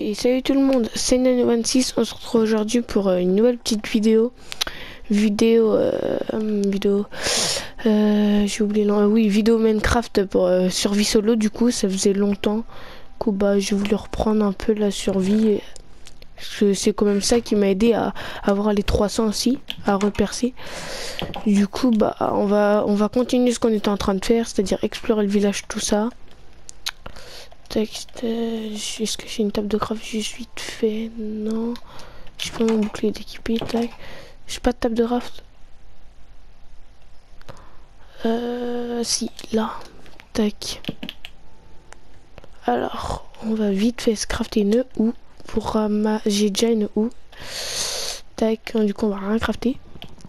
Et salut tout le monde, c'est Nano26, on se retrouve aujourd'hui pour une nouvelle petite vidéo. J'ai oublié le nom. Oui, vidéo Minecraft pour survie solo. Du coup, ça faisait longtemps. Du coup, bah, j'ai voulu reprendre un peu la survie. Parce que c'est quand même ça qui m'a aidé à avoir les 300 aussi, à repercer. Du coup, bah, on va continuer ce qu'on était en train de faire, c'est-à-dire explorer le village, tout ça. Texte, est-ce que j'ai une table de craft juste vite fait? Non. Je prends mon bouclier d'équipier, tac. J'ai pas de table de craft. Si, là. Tac. Alors, on va vite fait se crafter une houe pour j'ai déjà une houe. Tac, du coup on va rien crafter.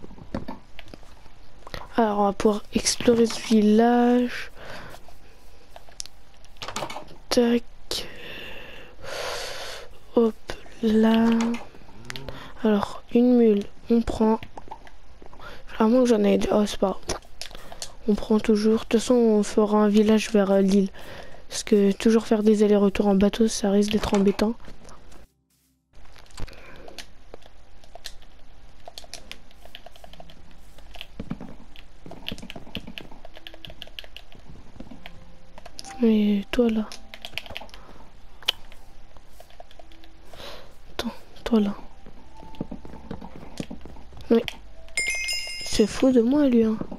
Alors on va pouvoir explorer ce village. Tac. Hop là. Alors, une mule, on prend. À moins que j'en ai déjà. Oh, c'est pas. On prend toujours. De toute façon, on fera un village vers l'île. Parce que toujours faire des allers-retours en bateau, ça risque d'être embêtant. Et toi là. Attends, toi là. Oui. C'est fou de moi lui, hein.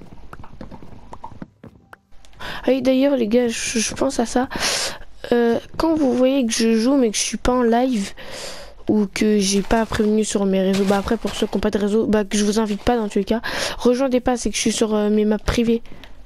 Ah oui, d'ailleurs les gars, je pense à ça. Quand vous voyez que je joue mais que je suis pas en live ou que j'ai pas prévenu sur mes réseaux, bah après pour ceux qui n'ont pas de réseau, bah que je vous invite pas dans tous les cas, rejoignez pas, c'est que je suis sur mes maps privées.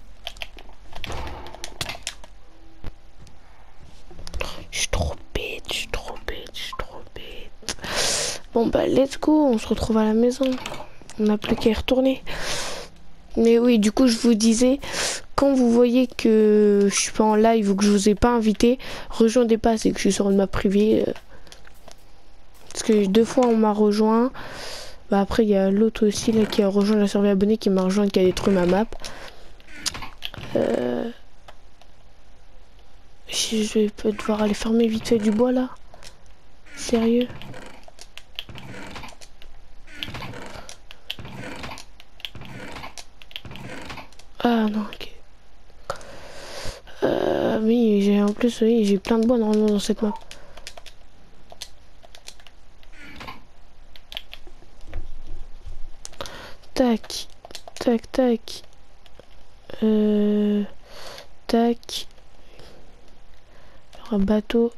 Je suis trop bête, je suis trop bête, je suis trop bête. Bon bah let's go, on se retrouve à la maison. On n'a plus qu'à y retourner. Mais oui, du coup je vous disais, quand vous voyez que je suis pas en live ou que je vous ai pas invité, rejoignez pas, c'est que je suis sur une map privée. Parce que 2 fois on m'a rejoint. Bah après il y a l'autre aussi là qui a rejoint la survie abonnée qui m'a rejoint, qui a détruit ma map. Je vais devoir aller fermer vite fait du bois là. Sérieux? Ah non, ok. Oui, j'ai en plus, oui, j'ai plein de bois normalement dans cette map. Tac, tac, tac. Tac. Un bateau.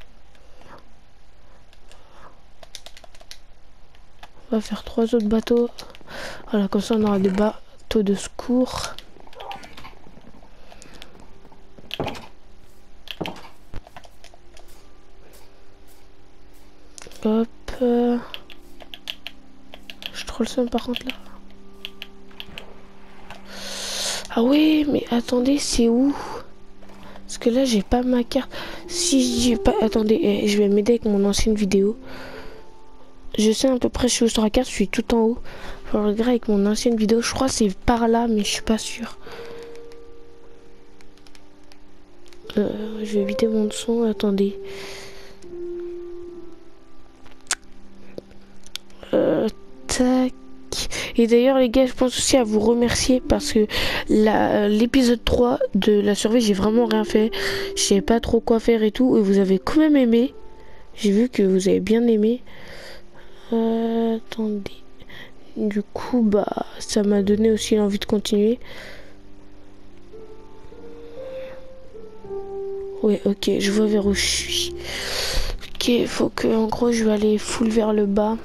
On va faire 3 autres bateaux. Voilà, comme ça on aura des bateaux de secours. Hop. Je troll ça par contre là. Ah oui, mais attendez, c'est où? Parce que là j'ai pas ma carte. Si j'ai pas... Attendez, je vais m'aider avec mon ancienne vidéo. Je sais à peu près, je suis sur la carte, je suis tout en haut. Je regarde avec mon ancienne vidéo, je crois que c'est par là, mais je suis pas sûr. Je vais éviter mon son, attendez. Tac. Et d'ailleurs les gars, je pense aussi à vous remercier parce que l'épisode 3 de la survie, j'ai vraiment rien fait. Je savais pas trop quoi faire et tout, et vous avez quand même aimé. J'ai vu que vous avez bien aimé. Attendez. Du coup, bah, ça m'a donné aussi l'envie de continuer. Ouais, ok, je vois vers où je suis. Ok, faut que, en gros, je vais aller full vers le bas.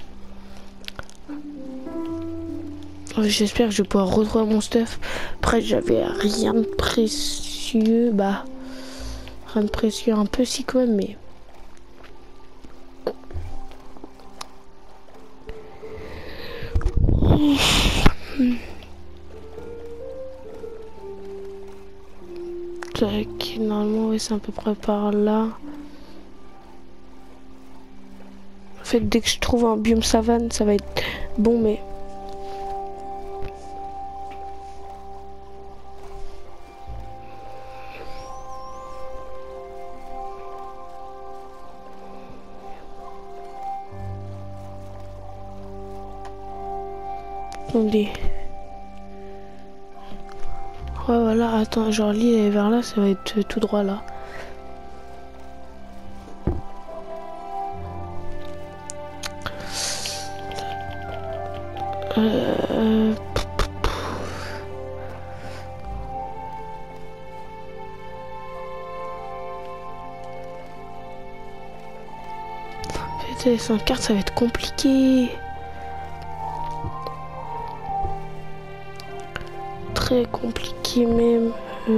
J'espère que je vais pouvoir retrouver mon stuff. Après, j'avais rien de précieux. Bah, rien de précieux, un peu si quand même, mais... Tac, normalement, ouais, c'est à peu près par là. En fait, dès que je trouve un biome savane, ça va être bon, mais... Attendez. Ouais, voilà, attends, genre l'île est vers là, ça va être tout droit là. Sans carte, ça va être compliqué. Très compliqué même.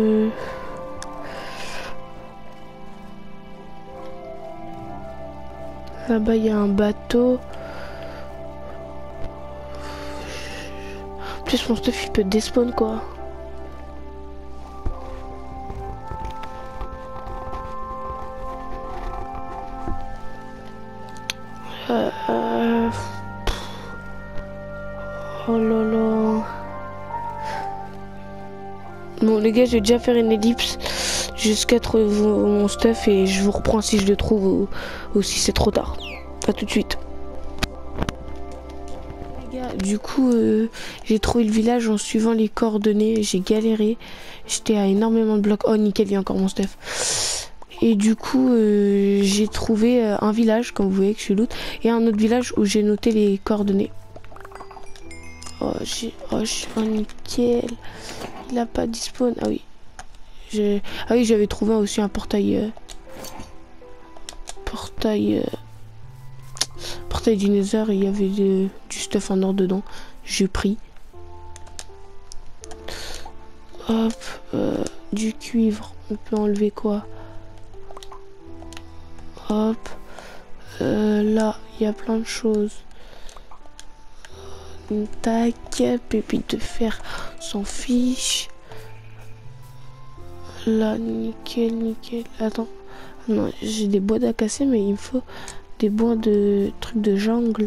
Là-bas, il y a un bateau. En plus, mon stuff, il peut despawn, quoi. Oh là là. Bon les gars, je vais déjà faire une ellipse jusqu'à trouver mon stuff et je vous reprends si je le trouve ou si c'est trop tard. À tout de suite. Les gars, du coup, j'ai trouvé le village en suivant les coordonnées. J'ai galéré. J'étais à énormément de blocs. Oh nickel, il y a encore mon stuff. Et du coup, j'ai trouvé un village, comme vous voyez que je suis loot, et un autre village où j'ai noté les coordonnées. Oh, nickel. Il a pas de spawn. Ah oui. Ah oui, j'avais trouvé aussi un portail. Portail du Nether. Il y avait du stuff en or dedans. J'ai pris. Hop. Du cuivre. On peut enlever quoi? Hop. Là, il y a plein de choses. Tac, pépite de fer, s'en fiche. Là, nickel, nickel. Attends, non, j'ai des bois à casser, mais il me faut des bois de trucs de jungle.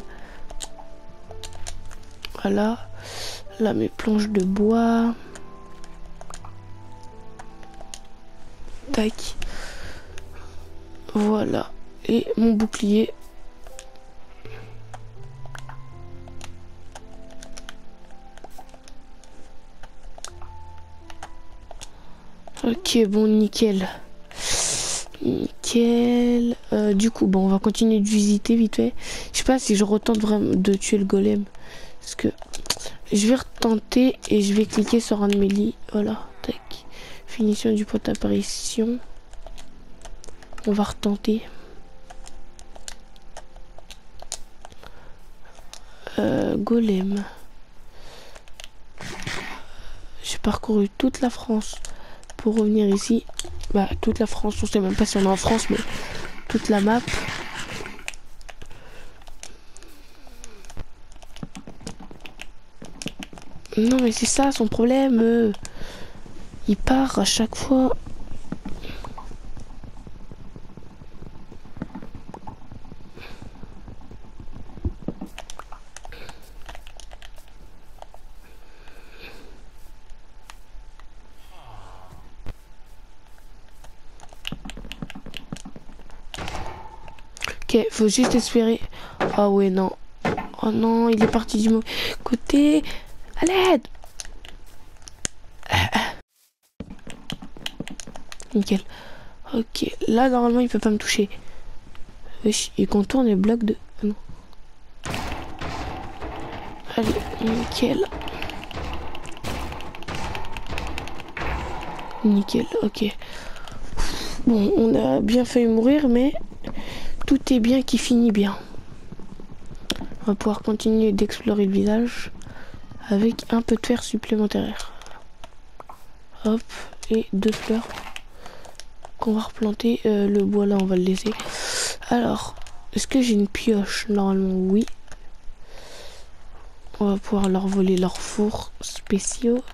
Voilà. Là, mes planches de bois. Tac. Voilà. Et mon bouclier. Ok, bon, nickel. Nickel. Du coup, bon, on va continuer de visiter vite fait. Je sais pas si je retente vraiment de tuer le golem. Parce que je vais retenter et je vais cliquer sur un de mes lits. Voilà, tac. Finition du point d'apparition. On va retenter. Golem. J'ai parcouru toute la France pour revenir ici. Bah, toute la France, on sait même pas si on est en France, mais toute la map. Non, mais c'est ça son problème. Il part à chaque fois. Ok, faut juste espérer. Ah ouais, non. Oh non, il est parti du mauvais côté. À l'aide. Nickel. Ok, là normalement il peut pas me toucher. Wesh, il contourne les blocs de... Ah non. Allez, nickel. Nickel, ok. Bon, on a bien failli mourir, mais tout est bien qui finit bien. On va pouvoir continuer d'explorer le village avec un peu de fer supplémentaire. Hop, et 2 fleurs qu'on va replanter. Le bois là, on va le laisser. Alors, est-ce que j'ai une pioche? Normalement, oui. On va pouvoir leur voler leurs fours spéciaux.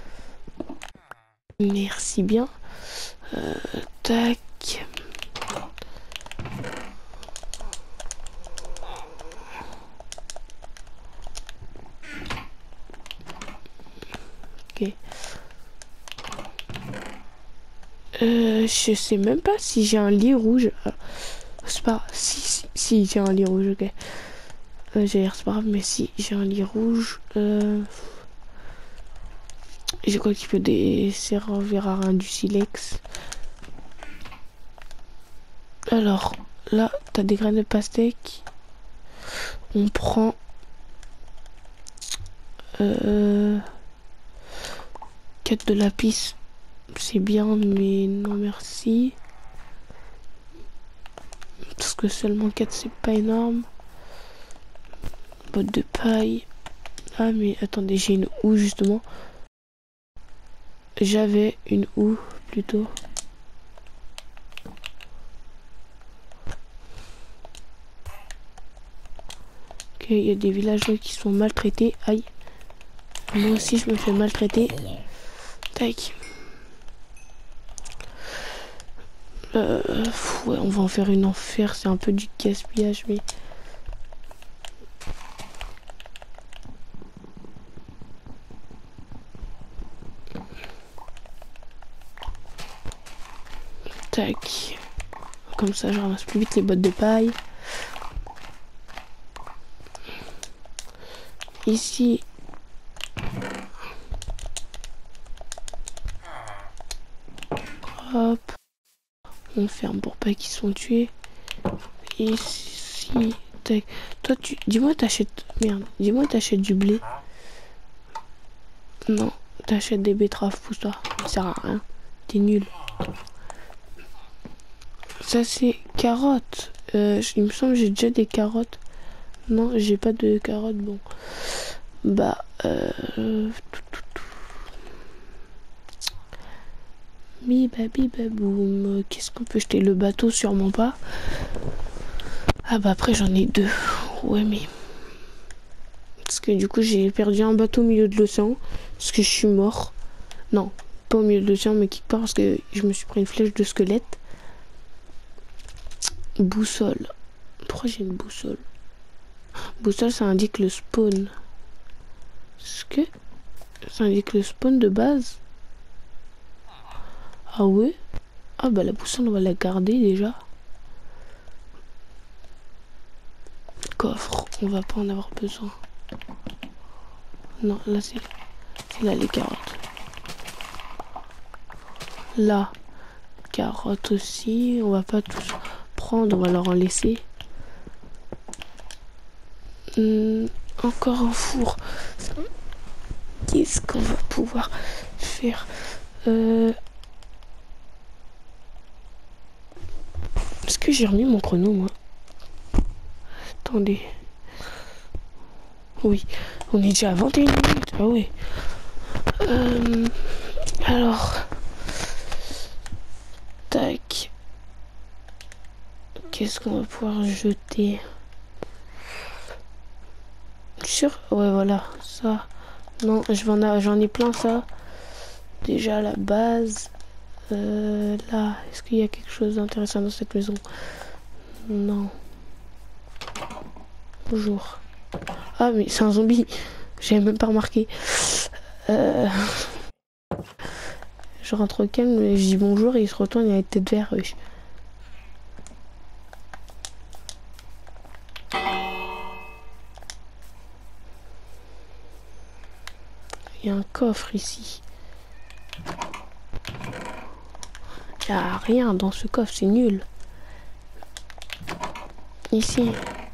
Merci bien. Tac. Ok. Je sais même pas si j'ai un lit rouge. C'est pas... Si, j'ai un lit rouge, ok. J'ai c'est pas grave, mais si j'ai un lit rouge. J'ai quoi qui peut servir à rien du silex. Alors, là, t'as des graines de pastèque. On prend... 4 de lapis. C'est bien, mais non merci. Parce que seulement 4, c'est pas énorme. Botte de paille. Ah, mais attendez, j'ai une houe, justement. J'avais une houe, plutôt. Ok, il y a des villageois qui sont maltraités. Aïe. Moi aussi, je me fais maltraiter. Tac. Ouais, on va en faire une enfer. C'est un peu du gaspillage, mais... Tac. Comme ça, je ramasse plus vite les bottes de paille. Ici... Hop. On ferme pour pas qu'ils sont tués. Ici... Tac. Toi, tu... Dis-moi, t'achètes... Merde. Dis-moi, t'achètes du blé. Non. T'achètes des betteraves, pousse-toi. Ça sert à rien. T'es nul. Ça, c'est carottes. Il me semble que j'ai déjà des carottes. Non, j'ai pas de carottes. Bon. Bah, boum. Qu'est-ce qu'on peut jeter? Le bateau, sûrement pas. Ah bah après, j'en ai 2. Ouais, mais... Parce que du coup, j'ai perdu un bateau au milieu de l'océan. Parce que je suis mort. Non, pas au milieu de l'océan, mais quelque part parce que je me suis pris une flèche de squelette. Boussole. Pourquoi j'ai une boussole? Boussole, ça indique le spawn. Est-ce que ça indique le spawn de base? Ah ouais? Ah bah la boussole, on va la garder déjà. Coffre, on va pas en avoir besoin. Non, là c'est là les carottes. Là, carottes aussi. On va pas tous prendre, on va leur en laisser. Encore un four. Qu'est-ce qu'on va pouvoir faire? Est-ce que j'ai remis mon chrono, moi? Attendez. Oui, on est déjà à 21 minutes. Ah oui. Alors. Tac. Qu'est-ce qu'on va pouvoir jeter? Sûr? Ouais, voilà. Ça. Non, j'en ai plein, ça. Déjà, la base. Là, est-ce qu'il y a quelque chose d'intéressant dans cette maison? Non. Bonjour. Ah, mais c'est un zombie. J'avais même pas remarqué. Je rentre au calme, je dis bonjour et il se retourne, il a la tête verte. Wesh. Il y a un coffre ici. Il n'y a rien dans ce coffre, c'est nul. Ici.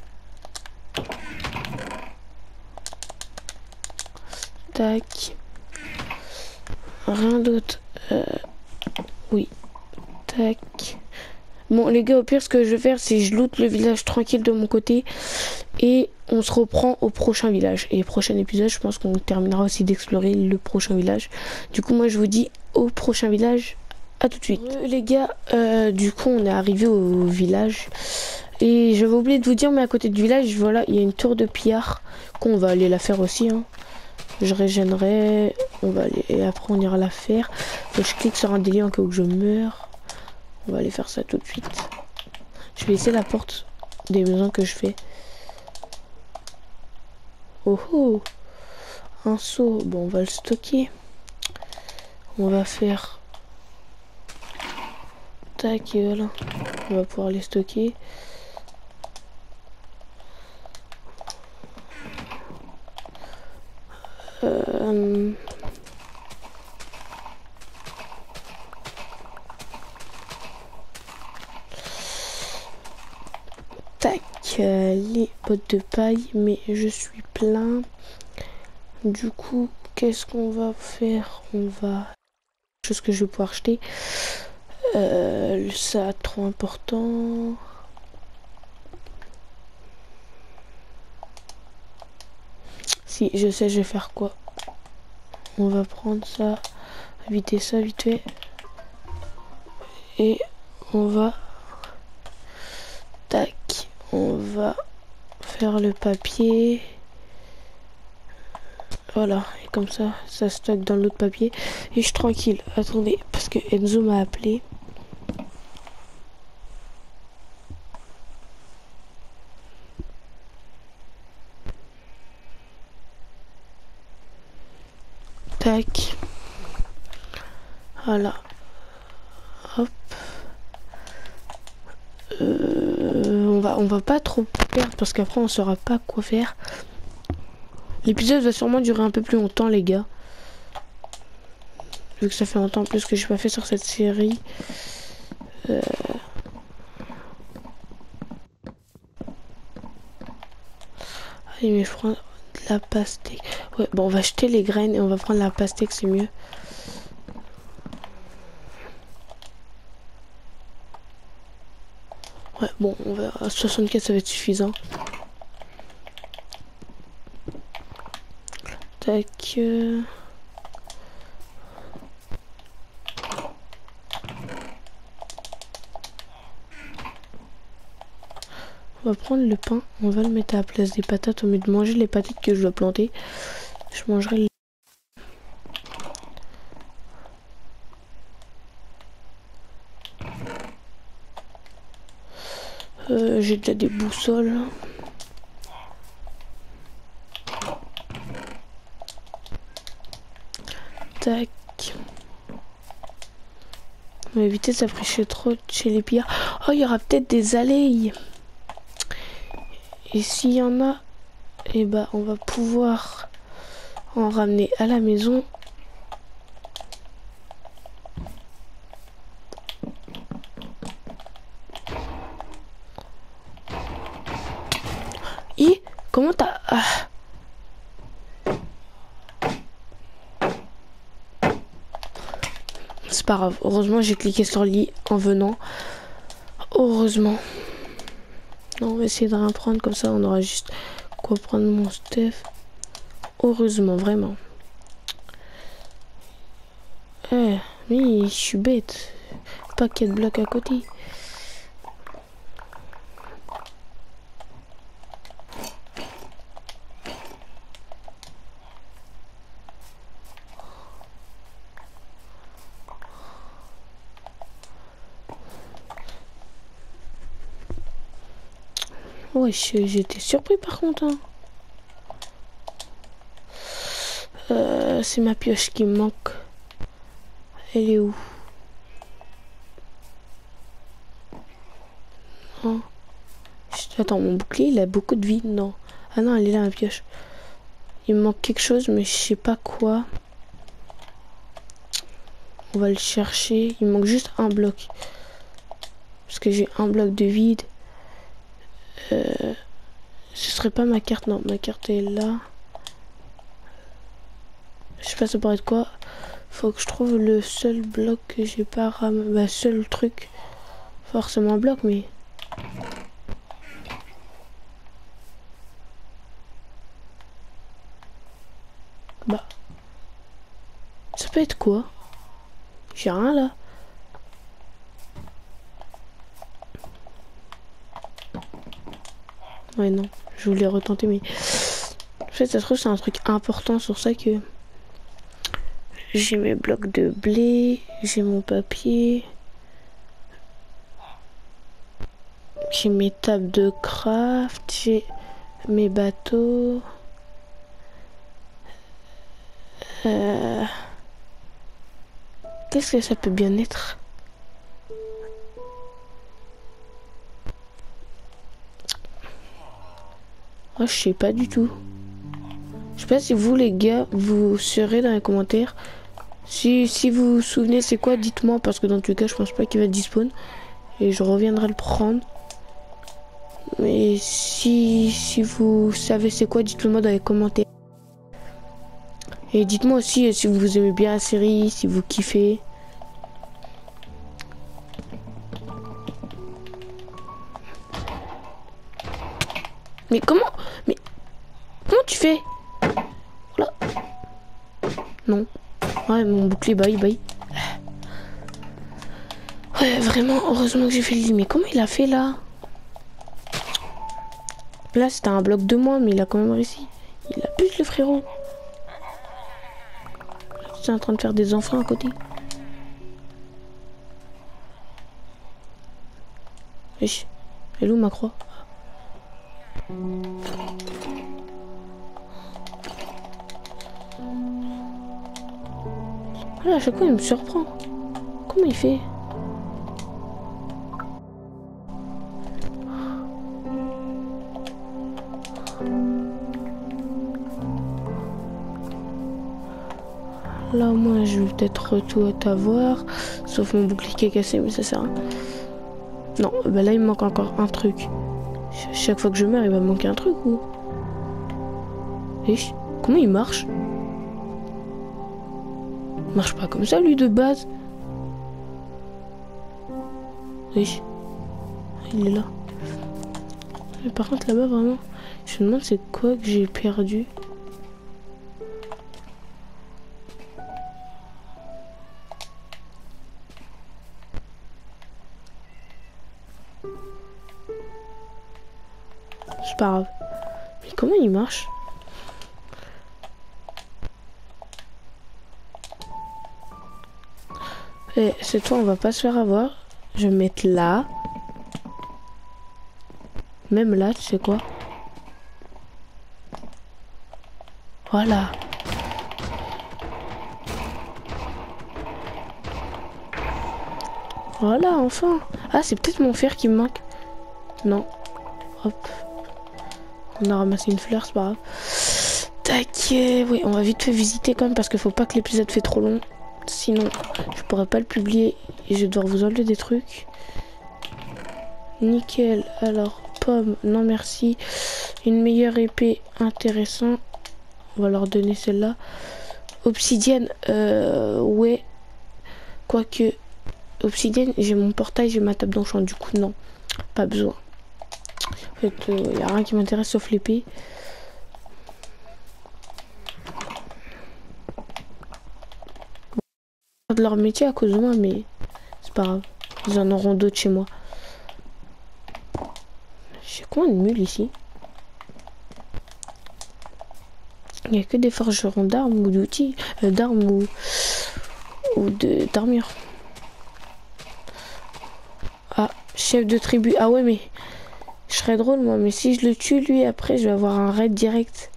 Tac. Rien d'autre. Oui. Tac. Bon les gars, au pire ce que je vais faire c'est je loot le village tranquille de mon côté. Et on se reprend au prochain village. Et prochain épisode je pense qu'on terminera aussi d'explorer le prochain village. Du coup moi je vous dis au prochain village. À tout de suite. Les gars, du coup on est arrivé au village. Et j'avais oublié de vous dire, mais à côté du village, voilà, il y a une tour de pillard qu'on va aller la faire aussi. Hein. Je régénérerai, on va aller, et après on ira la faire. Donc je clique sur un délit en cas où je meurs. On va aller faire ça tout de suite. Je vais laisser la porte des maisons que je fais. Oh oh, un seau. Bon, on va le stocker. On va faire tac et voilà. On va pouvoir les stocker. Tac, les bottes de paille, mais je suis plein. Du coup, qu'est-ce qu'on va faire? On va... Chose que je vais pouvoir acheter. Ça, trop important. Si, je sais, je vais faire quoi? On va prendre ça, éviter ça vite fait. Et on va... Tac, on va faire le papier. Voilà, et comme ça, ça stocke dans l'autre papier. Et je suis tranquille. Attendez, parce que Enzo m'a appelé. Tac. Voilà. Hop. On va pas trop perdre parce qu'après on saura pas quoi faire. L'épisode va sûrement durer un peu plus longtemps, les gars. Vu que ça fait longtemps en plus que j'ai pas fait sur cette série. Allez, mais je prends de la pastèque. Ouais, bon, on va jeter les graines et on va prendre la pastèque, c'est mieux. Ouais, bon, on va à 64, ça va être suffisant. Tac. On va prendre le pain, on va le mettre à la place des patates au lieu de manger les patates que je dois planter. Je mangerai les... J'ai déjà des boussoles. Tac. On va éviter de s'approcher trop chez les pillards. Oh, il y aura peut-être des allées. Et s'il y en a, eh ben, on va pouvoir en ramener à la maison. Et comment t'as... Ah. C'est pas grave. Heureusement, j'ai cliqué sur le lit en venant. Heureusement. Non, on va essayer de rien prendre comme ça. On aura juste quoi prendre mon stuff. Heureusement, vraiment. Eh, mais je suis bête. Paquet de blocs à côté. Ouais, j'étais surpris par contre. Hein. C'est ma pioche qui me manque. Elle est où? Oh. Attends, mon bouclier, il a beaucoup de vie. Non. Ah non, elle est là, ma pioche. Il me manque quelque chose, mais je sais pas quoi. On va le chercher. Il me manque juste un bloc. Parce que j'ai un bloc de vide. Ce serait pas ma carte. Non, ma carte est là. Je sais pas ça pourrait être quoi. Faut que je trouve le seul bloc que j'ai pas ramené. Bah, seul truc. Forcément un bloc, mais... Bah... Ça peut être quoi? J'ai rien là. Ouais, non. Je voulais retenter, mais... En fait, ça se trouve, c'est un truc important sur ça que... J'ai mes blocs de blé. J'ai mon papier. J'ai mes tables de craft. J'ai mes bateaux. Qu'est-ce que ça peut bien être? Oh, je sais pas du tout. Je pas si vous les gars, vous serez dans les commentaires. Si vous vous souvenez c'est quoi, dites-moi, parce que dans tous les cas je pense pas qu'il va dispawn. Et je reviendrai le prendre. Mais si vous savez c'est quoi, dites-le moi dans les commentaires. Et dites-moi aussi si vous aimez bien la série, si vous kiffez. Mais comment tu fais? Voilà. Non. Ouais, mon bouclier, bye. Ouais, vraiment, heureusement que j'ai fait le lit. Mais comment il a fait là? Là, c'était un bloc de moins, mais il a quand même réussi. Il abuse le frérot. C'est en train de faire des enfants à côté. Wesh. Elle est où ma croix? Voilà, à chaque fois il me surprend. Comment il fait? Là moi je vais peut-être tout avoir. Sauf mon bouclier qui est cassé, mais ça sert à rien. Non, bah là il me manque encore un truc. Chaque fois que je meurs il va me manquer un truc ou... Wesh, comment il marche? Il marche pas comme ça lui de base. Wesh, il est là. Mais par contre là-bas vraiment, je me demande c'est quoi que j'ai perdu. C'est pas grave. Mais comment il marche? Et cette fois on va pas se faire avoir. Je vais mettre là. Même là, tu sais quoi? Voilà. Voilà, enfin. Ah, c'est peut-être mon fer qui me manque. Non. Hop. On a ramassé une fleur, c'est pas grave. Tac. Oui, on va vite fait visiter quand même parce qu'il faut pas que l'épisode fait trop long. Sinon, je pourrais pas le publier et je vais devoir vous enlever des trucs. Nickel. Alors, pomme, non merci. Une meilleure épée, intéressant. On va leur donner celle-là. Obsidienne, ouais. Quoique, obsidienne, j'ai mon portail, j'ai ma table d'enchant. Du coup, non, pas besoin. En fait, il n'y a rien qui m'intéresse sauf l'épée. De leur métier à cause de moi, mais c'est pas grave. Ils en auront d'autres chez moi. J'ai quoi une mule ici? Il n'y a que des forgerons d'armes ou d'outils, d'armes ou d'armure. Ah, chef de tribu. Ah ouais, mais je serais drôle moi, mais si je le tue lui, après je vais avoir un raid direct.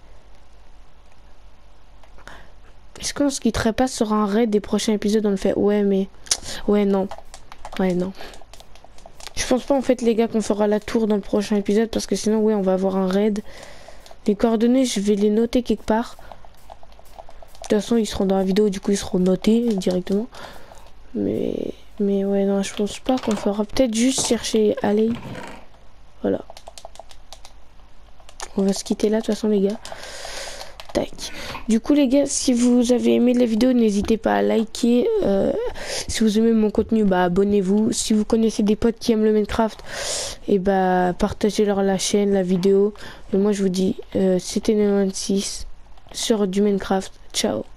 Est-ce qu'on se quitterait pas sur un raid des prochains épisodes? On le fait. Ouais, mais ouais, non. Ouais, non. Je pense pas en fait les gars qu'on fera la tour dans le prochain épisode parce que sinon ouais on va avoir un raid. Les coordonnées je vais les noter quelque part. De toute façon ils seront dans la vidéo, du coup ils seront notés directement. Mais ouais non, je pense pas qu'on fera, peut-être juste chercher Alley. Voilà. On va se quitter là de toute façon les gars. Tac. Du coup les gars, si vous avez aimé la vidéo, n'hésitez pas à liker. Si vous aimez mon contenu, bah abonnez-vous. Si vous connaissez des potes qui aiment le Minecraft, et bah partagez-leur la chaîne, la vidéo. Et moi je vous dis, c'était 96 sur du Minecraft. Ciao.